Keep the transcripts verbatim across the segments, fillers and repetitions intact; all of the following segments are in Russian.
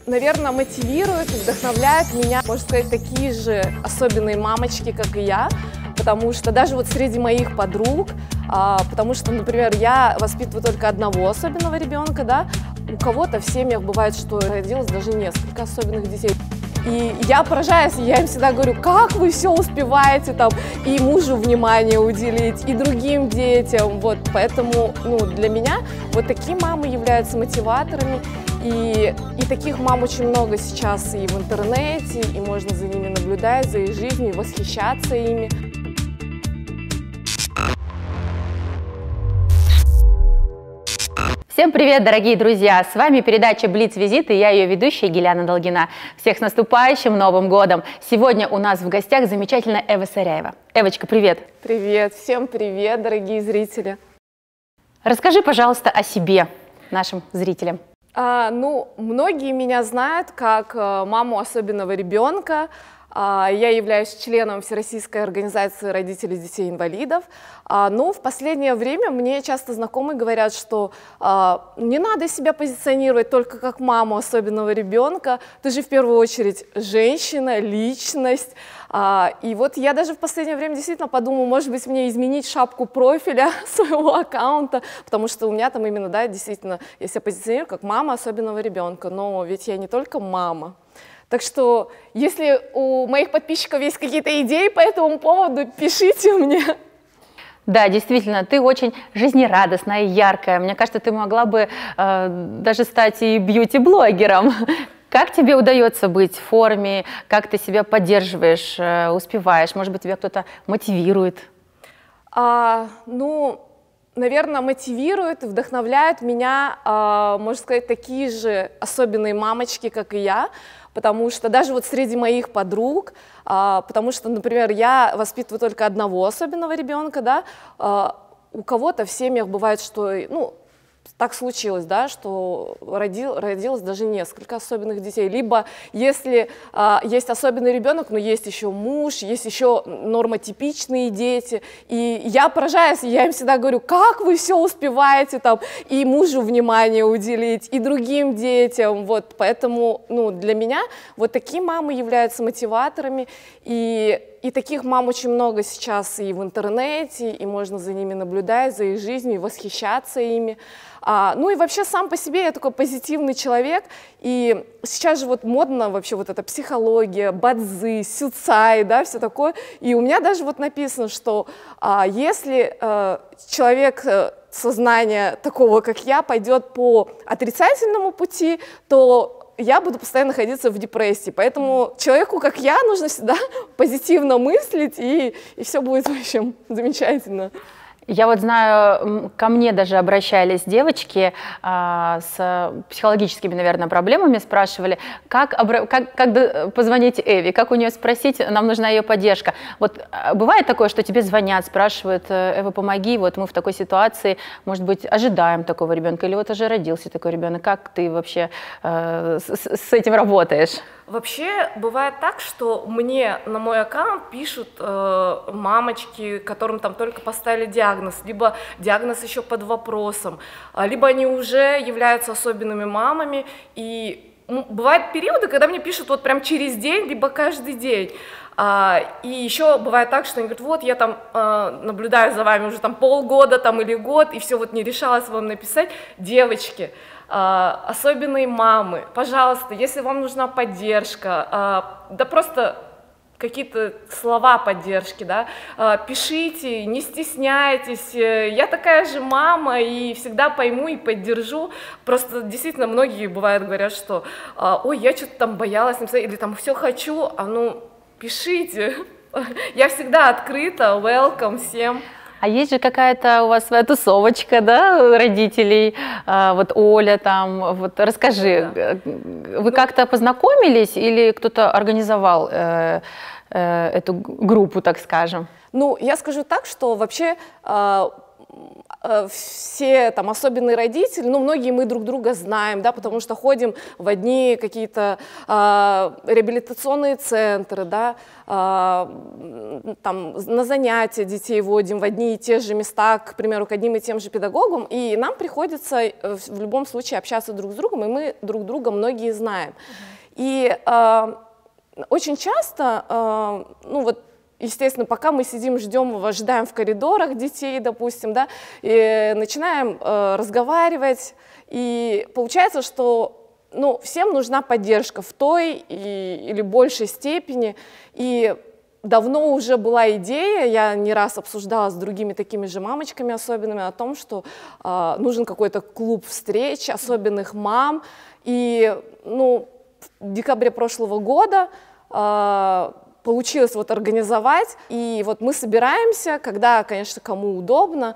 наверное, мотивируют, вдохновляют меня, можно сказать, такие же особенные мамочки, как и я, потому что даже вот среди моих подруг, а, потому что, например, я воспитываю только одного особенного ребенка, да, у кого-то в семьях бывает, что родилось даже несколько особенных детей. И я поражаюсь, я им всегда говорю, как вы все успеваете там и мужу внимание уделить, и другим детям, вот, поэтому, ну, для меня вот такие мамы являются мотиваторами, и, и таких мам очень много сейчас и в интернете, и можно за ними наблюдать, за их жизнью, и восхищаться ими. Всем привет, дорогие друзья! С вами передача Блиц-визит, и я ее ведущая Геляна Долгина. Всех с наступающим Новым годом! Сегодня у нас в гостях замечательная Эва Саряева. Эвочка, привет! Привет! Всем привет, дорогие зрители! Расскажи, пожалуйста, о себе нашим зрителям. А, ну, многие меня знают как маму особенного ребенка. Я являюсь членом Всероссийской организации родителей детей-инвалидов, но в последнее время мне часто знакомые говорят, что не надо себя позиционировать только как маму особенного ребенка, ты же в первую очередь женщина, личность. И вот я даже в последнее время действительно подумала, может быть, мне изменить шапку профиля своего аккаунта, потому что у меня там именно, да, действительно, я себя позиционирую как мама особенного ребенка, но ведь я не только мама. Так что, если у моих подписчиков есть какие-то идеи по этому поводу, пишите мне. Да, действительно, ты очень жизнерадостная и яркая. Мне кажется, ты могла бы э, даже стать и бьюти-блогером. Как тебе удается быть в форме? Как ты себя поддерживаешь, э, успеваешь? Может быть, тебя кто-то мотивирует? А, ну, наверное, мотивируют, вдохновляют меня, э, можно сказать, такие же особенные мамочки, как и я. Потому что даже вот среди моих подруг, а, потому что, например, я воспитываю только одного особенного ребенка, да, а, у кого-то в семьях бывает, что, ну, так случилось, да, что родил, родилось даже несколько особенных детей. Либо если а, есть особенный ребенок, но есть еще муж, есть еще нормотипичные дети. И я поражаюсь, я им всегда говорю, как вы все успеваете там и мужу внимание уделить, и другим детям. Вот, поэтому, ну, для меня вот такие мамы являются мотиваторами. И, и таких мам очень много сейчас и в интернете, и можно за ними наблюдать, за их жизнью, и восхищаться ими. А, ну и вообще сам по себе я такой позитивный человек, и сейчас же вот модно вообще вот эта психология, бадзи, сюцай, да, все такое, и у меня даже вот написано, что а, если а, человек а, сознания такого, как я, пойдет по отрицательному пути, то я буду постоянно находиться в депрессии, поэтому человеку, как я, нужно всегда позитивно мыслить, и, и все будет, в общем, замечательно. Я вот знаю, ко мне даже обращались девочки а, с психологическими, наверное, проблемами, спрашивали, как, как, как позвонить Эве, как у нее спросить, нам нужна ее поддержка. Вот бывает такое, что тебе звонят, спрашивают, Эва, помоги, вот мы в такой ситуации, может быть, ожидаем такого ребенка, или вот уже родился такой ребенок, как ты вообще э, с, с этим работаешь? Вообще бывает так, что мне на мой аккаунт пишут э, мамочки, которым там только поставили диагноз, либо диагноз еще под вопросом, либо они уже являются особенными мамами, и ну, бывают периоды, когда мне пишут вот прям через день, либо каждый день. А, и еще бывает так, что они говорят, вот я там э, наблюдаю за вами уже там полгода там, или год, и все вот не решалась вам написать. Девочки, э, особенные мамы, пожалуйста, если вам нужна поддержка, э, да просто какие-то слова поддержки, да, э, пишите, не стесняйтесь, я такая же мама и всегда пойму и поддержу. Просто действительно многие бывают говорят, что э, ой, я что-то там боялась написать, или там все хочу, а ну пишите, я всегда открыта, welcome всем. А есть же какая-то у вас своя тусовочка, да, родителей, а, вот Оля там, вот расскажи, да. Вы ну, как-то познакомились или кто-то организовал э, э, эту группу, так скажем? Ну, я скажу так, что вообще э, все там особенные родители, ну, многие мы друг друга знаем, да, потому что ходим в одни какие-то э, реабилитационные центры, да, э, там на занятия детей водим в одни и те же места, к примеру, к одним и тем же педагогам, и нам приходится в любом случае общаться друг с другом, и мы друг друга многие знаем. Uh-huh. И э, очень часто, э, ну вот, естественно, пока мы сидим, ждем, ожидаем в коридорах детей, допустим, да, и начинаем э, разговаривать, и получается, что, ну, всем нужна поддержка в той и, или большей степени, и давно уже была идея, я не раз обсуждала с другими такими же мамочками особенными о том, что э, нужен какой-то клуб встреч особенных мам, и, ну, в декабре прошлого года э, получилось вот организовать, и вот мы собираемся, когда, конечно, кому удобно,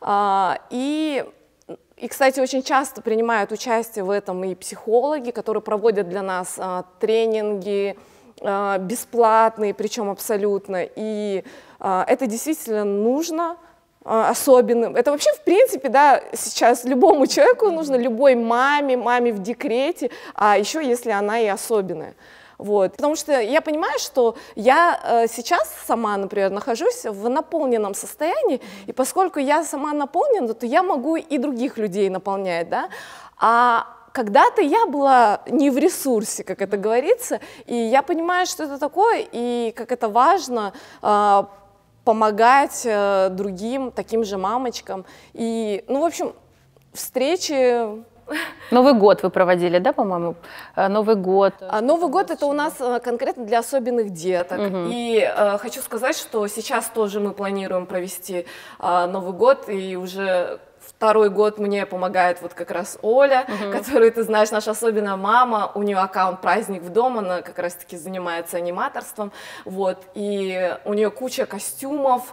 и, и, кстати, очень часто принимают участие в этом и психологи, которые проводят для нас тренинги бесплатные, причем абсолютно, и это действительно нужно особенным. Это вообще, в принципе, да, сейчас любому человеку нужно, любой маме, маме в декрете, а еще если она и особенная. Вот. Потому что я понимаю, что я э, сейчас сама, например, нахожусь в наполненном состоянии, и поскольку я сама наполнена, то я могу и других людей наполнять, да, а когда-то я была не в ресурсе, как это говорится, и я понимаю, что это такое, и как это важно э, помогать э, другим, таким же мамочкам, и, ну, в общем, встречи... Новый год вы проводили, да, по-моему? Новый год. А Новый год это у нас конкретно для особенных деток. Угу. И э, хочу сказать, что сейчас тоже мы планируем провести э, Новый год, и уже второй год мне помогает вот как раз Оля, угу. которую ты знаешь, наша особенная мама, у нее аккаунт «Праздник в дом», она как раз-таки занимается аниматорством, вот, и у нее куча костюмов,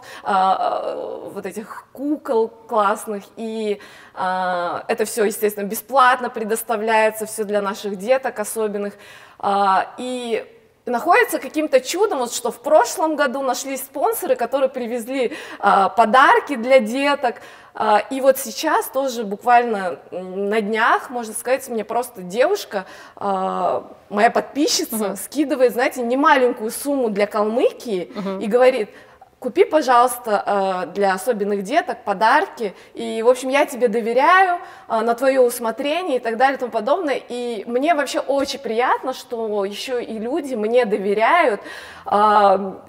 э, вот этих кукол классных, и э, это все, естественно, бесплатно предоставляется, все для наших деток особенных, э, и находится каким-то чудом, вот, что в прошлом году нашлись спонсоры, которые привезли э, подарки для деток. Э, и вот сейчас тоже буквально на днях, можно сказать, мне просто девушка, э, моя подписчица, uh-huh. скидывает, знаете, немаленькую сумму для Калмыкии uh-huh. и говорит: купи, пожалуйста, для особенных деток подарки, и, в общем, я тебе доверяю, на твое усмотрение и так далее и тому подобное. И мне вообще очень приятно, что еще и люди мне доверяют. Что,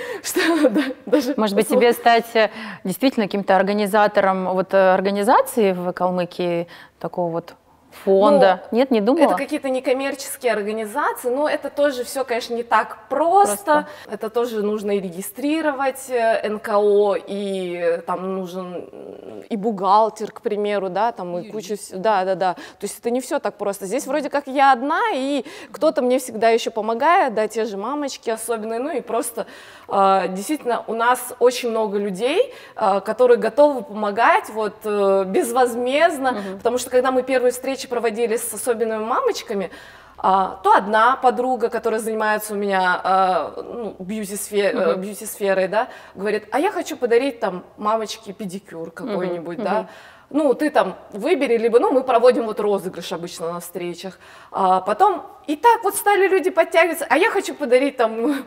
даже... Может быть, тебе стать действительно каким-то организатором вот, организации в Калмыкии, такого вот фонда? Ну, нет, не думала? Это какие-то некоммерческие организации, но это тоже все, конечно, не так просто. просто. Это тоже нужно и регистрировать эн ка о, и там нужен и бухгалтер, к примеру, да, там и куча, да, да, да. То есть это не все так просто. Здесь вроде как я одна, и кто-то мне всегда еще помогает, да, те же мамочки особенные, ну и просто э, действительно у нас очень много людей, э, которые готовы помогать вот э, безвозмездно, угу. потому что когда мы первые встречи проводили с особенными мамочками, а, то одна подруга, которая занимается у меня а, ну, бьюти-сфер, uh-huh. бьюти-сферой, да, говорит: а я хочу подарить там мамочке педикюр какой-нибудь, uh-huh. да, uh-huh. ну ты там выбери, либо, ну мы проводим вот розыгрыш обычно на встречах, а потом и так вот стали люди подтягиваться: а я хочу подарить там,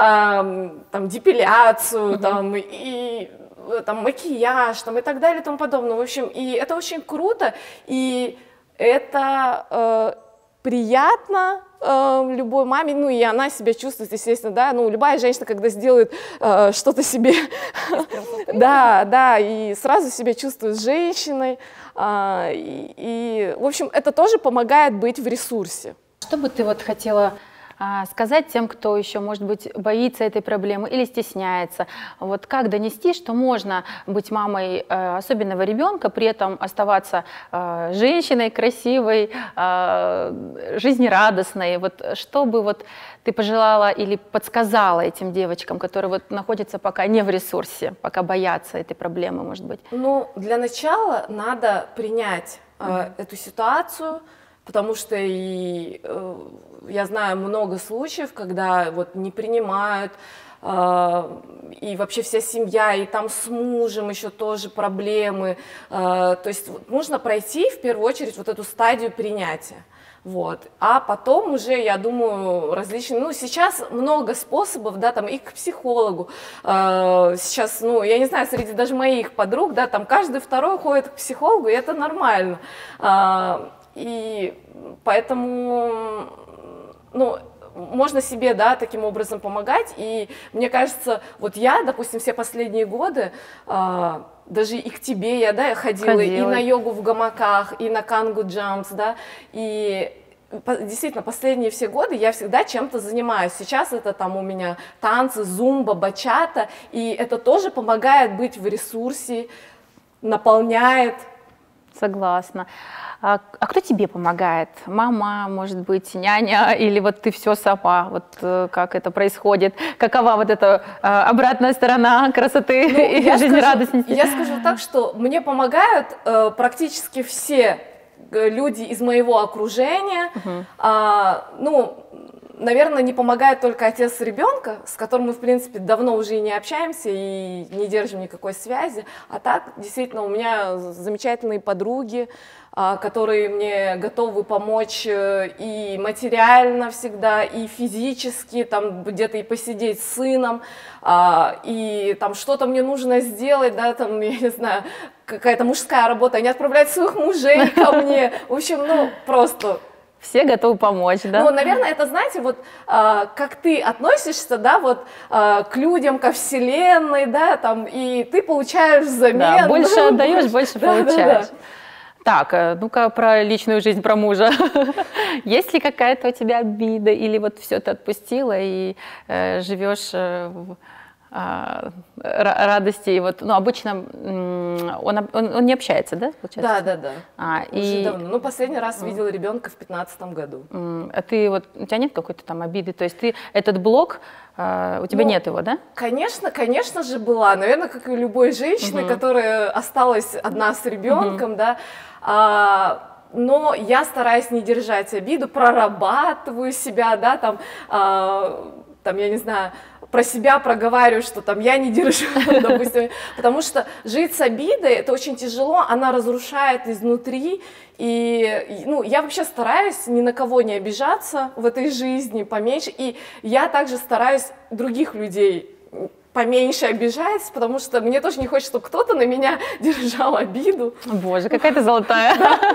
а, там депиляцию, uh-huh. там и там макияж, там и так далее и тому подобное, в общем, и это очень круто, и это э, приятно э, любой маме, ну и она себя чувствует, естественно, да, ну любая женщина, когда сделает э, что-то себе, да, да, и сразу себя чувствует женщиной, э, и, и, в общем, это тоже помогает быть в ресурсе. Что бы ты вот хотела сказать тем, кто еще, может быть, боится этой проблемы или стесняется? Вот как донести, что можно быть мамой э, особенного ребенка, при этом оставаться э, женщиной красивой, э, жизнерадостной? Вот что бы вот ты пожелала или подсказала этим девочкам, которые вот находятся пока не в ресурсе, пока боятся этой проблемы, может быть? Ну, для начала надо принять э, mm-hmm. эту ситуацию, потому что и, э, я знаю много случаев, когда вот не принимают, и вообще вся семья, и там с мужем еще тоже проблемы. То есть нужно пройти в первую очередь вот эту стадию принятия. Вот. А потом уже, я думаю, различные, ну, сейчас много способов, да, там, и к психологу, э, сейчас, ну, я не знаю, среди даже моих подруг, да, там, каждый второй ходит к психологу, и это нормально, э, и поэтому, ну, можно себе, да, таким образом помогать, и мне кажется, вот я, допустим, все последние годы, э, даже и к тебе я, да, я ходила, ходила, и на йогу в гамаках, и на кангу джампс, да, и действительно последние все годы я всегда чем-то занимаюсь. Сейчас это там у меня танцы, зумба, бачата, и это тоже помогает быть в ресурсе, наполняет. Согласна. А, а кто тебе помогает? Мама, может быть, няня, или вот ты все сама? Вот э, как это происходит? Какова вот эта э, обратная сторона красоты ну, и жизнерадостности? Я скажу так, что мне помогают э, практически все люди из моего окружения. Uh-huh. а, ну, наверное, не помогает только отец ребенка, с которым мы, в принципе, давно уже и не общаемся, и не держим никакой связи. А так, действительно, у меня замечательные подруги, которые мне готовы помочь и материально всегда, и физически, там где-то и посидеть с сыном, и там что-то мне нужно сделать, да, там, я не знаю, какая-то мужская работа, они отправляют своих мужей ко мне, в общем, ну, просто... Все готовы помочь, да? Ну, наверное, это, знаете, вот а, как ты относишься, да, вот а, к людям, ко вселенной, да, там, и ты получаешь взамен. Да, больше отдаешь, больше получаешь. Так, ну-ка про личную жизнь, про мужа. Есть ли какая-то у тебя обида, или вот все ты отпустила и э, живешь э, в э, радости? И вот, ну, обычно он, он, он не общается, да, получается? Да, да, да. А, Уже и... давно. Ну, последний раз видела ребенка в пятнадцатом году. А ты вот, у тебя нет какой-то там обиды? То есть ты этот блок, э, у тебя ну, нет его, да? Конечно, конечно же была. Наверное, как и у любой женщины, угу. которая осталась одна с ребенком, угу. да. А, но я стараюсь не держать обиду, прорабатываю себя, да, там, а, там, я не знаю, про себя проговариваю, что там я не держу, допустим, потому что жить с обидой, это очень тяжело, она разрушает изнутри, и, ну, я вообще стараюсь ни на кого не обижаться в этой жизни, поменьше, и я также стараюсь других людей поменьше обижать, потому что мне тоже не хочется, чтобы кто-то на меня держал обиду. Боже, какая ты золотая.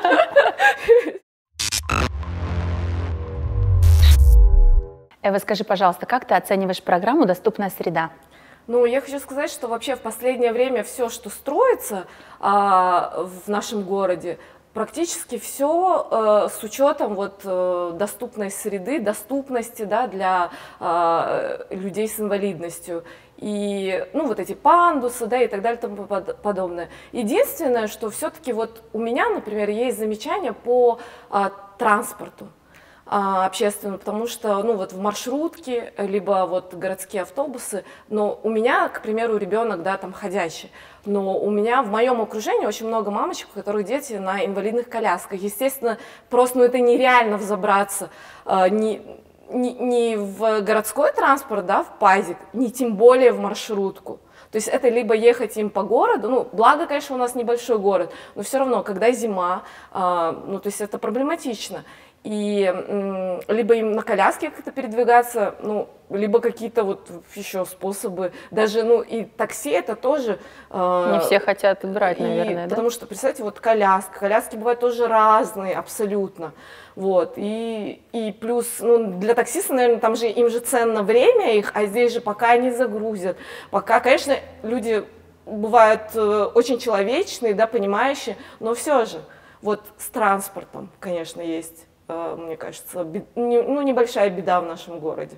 Эва, скажи, пожалуйста, как ты оцениваешь программу «Доступная среда»? Ну, я хочу сказать, что вообще в последнее время все, что строится а, в нашем городе, практически все э, с учетом вот, э, доступной среды, доступности, да, для э, людей с инвалидностью. И, ну, вот эти пандусы, да, и так далее, и тому подобное. Единственное, что все-таки вот у меня, например, есть замечания по э, транспорту общественному, потому что, ну, вот в маршрутке, либо вот городские автобусы, но у меня, к примеру, ребенок, да, там ходящий, но у меня в моем окружении очень много мамочек, у которых дети на инвалидных колясках. Естественно, просто, ну, это нереально взобраться э, не, не, не в городской транспорт, да, в пазик, не тем более в маршрутку. То есть это либо ехать им по городу, ну, благо, конечно, у нас небольшой город, но все равно, когда зима, э, ну, то есть это проблематично. И м, либо им на коляске как-то передвигаться, ну, либо какие-то вот еще способы, даже, ну, и такси это тоже... Э, Не все хотят брать, и, наверное, да? Потому что, представьте, вот коляска, коляски бывают тоже разные, абсолютно, вот, и, и плюс, ну, для таксиста, наверное, там же, им же ценно время их, а здесь же пока они загрузят, пока, конечно, люди бывают э, очень человечные, да, понимающие, но все же, вот с транспортом, конечно, есть... мне кажется, бед... ну, небольшая беда в нашем городе.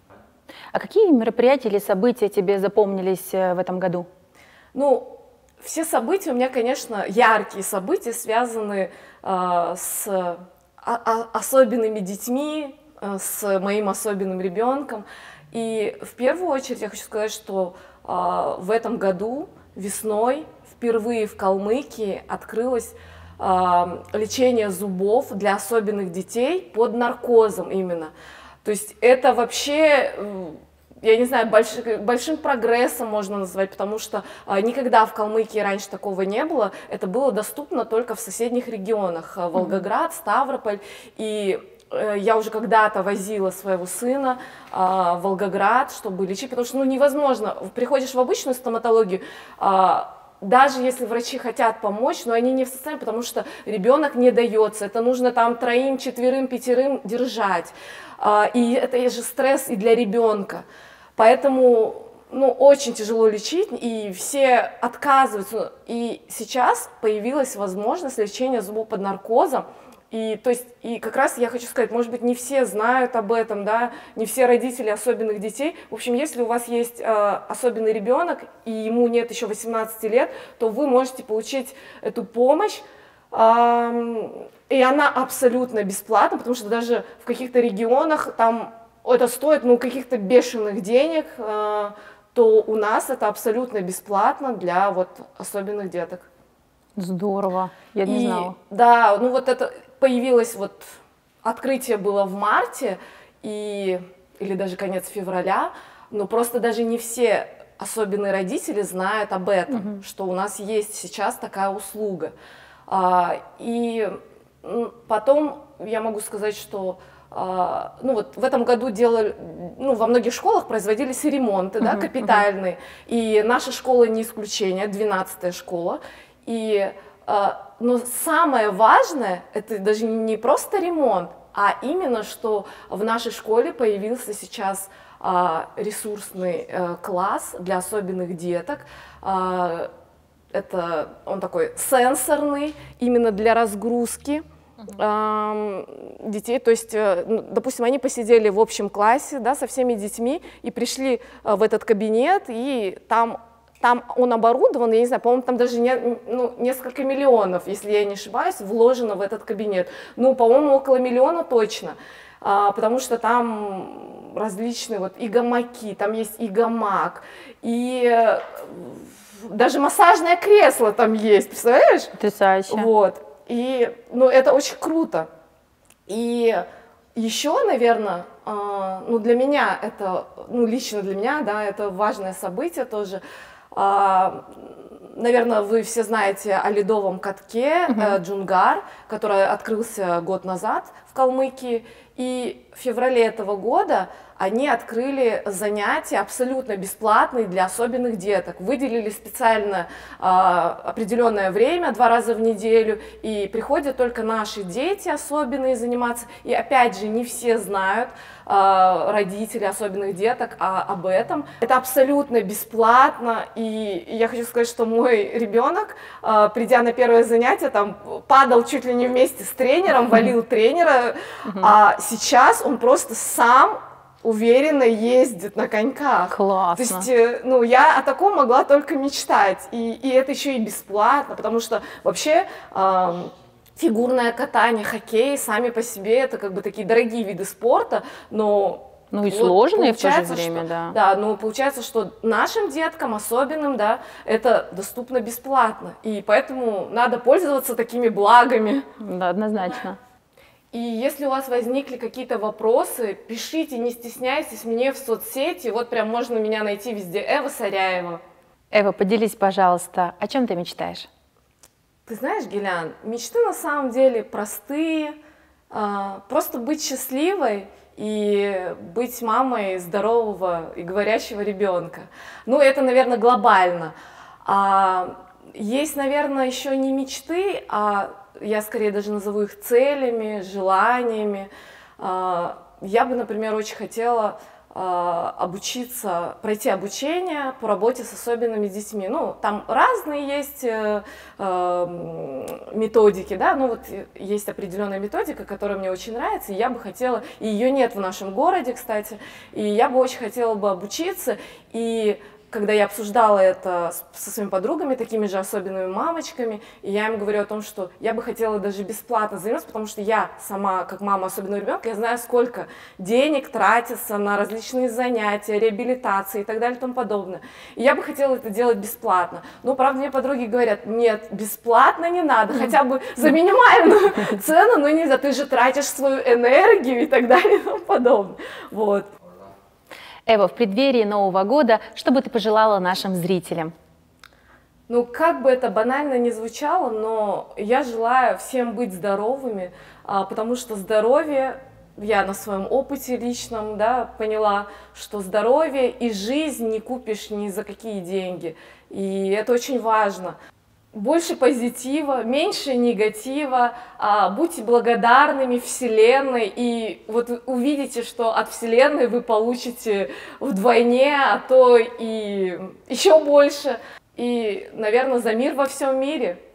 А какие мероприятия или события тебе запомнились в этом году? Ну, все события у меня, конечно, яркие события, связаны э, с а, особенными детьми, э, с моим особенным ребенком. И в первую очередь я хочу сказать, что э, в этом году весной впервые в Калмыкии открылась лечение зубов для особенных детей под наркозом именно. То есть это вообще я не знаю, больш, большим прогрессом можно назвать, потому что а, никогда в Калмыкии раньше такого не было. Это было доступно только в соседних регионах. Волгоград, Ставрополь. И э, я уже когда-то возила своего сына э, в Волгоград, чтобы лечить, потому что ну, невозможно. Приходишь в обычную стоматологию, э, даже если врачи хотят помочь, но они не в состоянии, потому что ребенок не дается. Это нужно там троим, четверым, пятерым держать. Э, и это же стресс и для ребенка. Поэтому, ну, очень тяжело лечить, и все отказываются. И сейчас появилась возможность лечения зубов под наркозом. И, то есть, и как раз я хочу сказать, может быть, не все знают об этом, да, не все родители особенных детей. В общем, если у вас есть э, особенный ребенок, и ему нет еще восемнадцати лет, то вы можете получить эту помощь. Э, и она абсолютно бесплатна, потому что даже в каких-то регионах там это стоит, ну, каких-то бешеных денег, э, то у нас это абсолютно бесплатно для вот особенных деток. Здорово, я не и, знала. Да, ну вот это появилось, вот открытие было в марте, и, или даже конец февраля, но просто даже не все особенные родители знают об этом, угу. что у нас есть сейчас такая услуга. А, и потом я могу сказать, что Uh, ну вот в этом году делали, ну, во многих школах производились ремонты, uh-huh, да, капитальные, uh-huh. и наша школа не исключение, двенадцатая школа. И, uh, но самое важное, это даже не просто ремонт, а именно, что в нашей школе появился сейчас uh, ресурсный uh, класс для особенных деток. Uh, это он такой сенсорный, именно для разгрузки детей, то есть, допустим, они посидели в общем классе, да, со всеми детьми и пришли в этот кабинет, и там, там он оборудован, я не знаю, по-моему, там даже не, ну, несколько миллионов, если я не ошибаюсь, вложено в этот кабинет. Ну, по-моему, около миллиона точно, потому что там различные вот и гамаки, там есть и гамак, и даже массажное кресло там есть, представляешь? Потрясающе. Вот. И, ну, это очень круто. И еще, наверное, э, ну, для меня это, ну, лично для меня, да, это важное событие тоже. Э, наверное, вы все знаете о ледовом катке э, Джунгар, который открылся год назад в Калмыкии. И в феврале этого года они открыли занятия абсолютно бесплатные для особенных деток. Выделили специально э, определенное время, два раза в неделю, и приходят только наши дети особенные заниматься. И опять же, не все знают, э, родители особенных деток, а, об этом. Это абсолютно бесплатно, и я хочу сказать, что мой ребенок, э, придя на первое занятие, там падал чуть ли не вместе с тренером, валил тренера, а сейчас он просто сам уверенно ездит на коньках. Классно. То есть, ну, я о таком могла только мечтать. И, и это еще и бесплатно, потому что вообще э, фигурное катание, хоккей сами по себе это как бы такие дорогие виды спорта, но ну и вот сложные в то же время, что, да. Да, но получается, что нашим деткам, особенным, да, это доступно бесплатно. И поэтому надо пользоваться такими благами. Да, однозначно. И если у вас возникли какие-то вопросы, пишите, не стесняйтесь мне в соцсети. Вот прям можно меня найти везде. Эва Саряева. Эва, поделись, пожалуйста, о чем ты мечтаешь? Ты знаешь, Гилян, мечты на самом деле простые. Просто быть счастливой и быть мамой здорового и говорящего ребенка. Ну, это, наверное, глобально. А есть, наверное, еще не мечты, а я скорее даже назову их целями, желаниями. Я бы, например, очень хотела обучиться, пройти обучение по работе с особенными детьми. Ну, там разные есть методики, да, ну вот есть определенная методика, которая мне очень нравится, и я бы хотела, и ее нет в нашем городе, кстати, и я бы очень хотела бы обучиться, и когда я обсуждала это со своими подругами, такими же особенными мамочками, и я им говорю о том, что я бы хотела даже бесплатно заниматься, потому что я сама, как мама особенного ребенка, я знаю, сколько денег тратится на различные занятия, реабилитации и так далее и тому подобное. И я бы хотела это делать бесплатно. Но, правда, мне подруги говорят, нет, бесплатно не надо, хотя бы за минимальную цену, но нельзя, ты же тратишь свою энергию и так далее и тому подобное. Вот. Эва, в преддверии Нового года, что бы ты пожелала нашим зрителям? Ну, как бы это банально ни звучало, но я желаю всем быть здоровыми, а, потому что здоровье, я на своем опыте личном, да, поняла, что здоровье и жизнь не купишь ни за какие деньги. И это очень важно. Больше позитива, меньше негатива, а, будьте благодарными Вселенной, и вот увидите, что от Вселенной вы получите вдвойне, а то и еще больше. И, наверное, за мир во всем мире.